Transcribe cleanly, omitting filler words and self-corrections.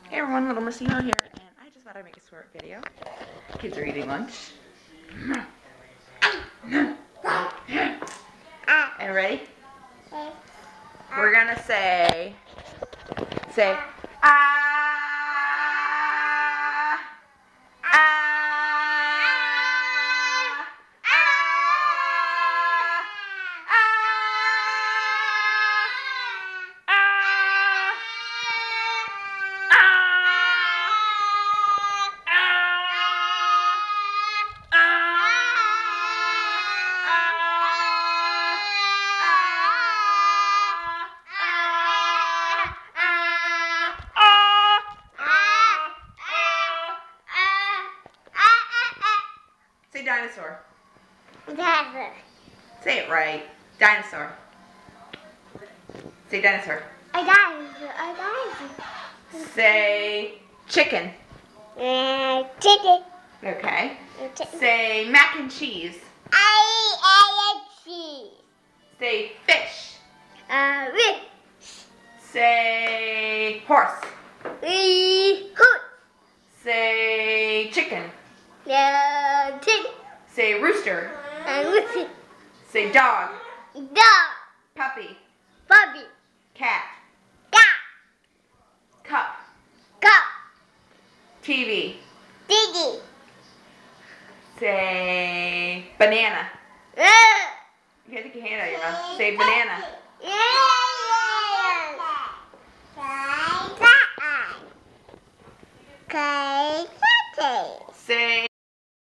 Hey everyone, Little Missy Ho here, and I just thought I'd make a short video. Kids are eating lunch. And ready? We're gonna say ah, ah, Say dinosaur. Dinosaur. Say it right. Dinosaur. Say dinosaur. A dinosaur. A dinosaur. Say chicken. Chicken. Okay. Chicken. Say mac and cheese. Cheese. Say fish. Fish. Say horse. Horse. Say chicken. Chicken. Say rooster. Rooster. Say dog. Dog. Puppy. Puppy. Cat. Cat. Cup. Cup. TV. Diggy. Say banana. You gotta take your hand out of your mouth. Say banana. Say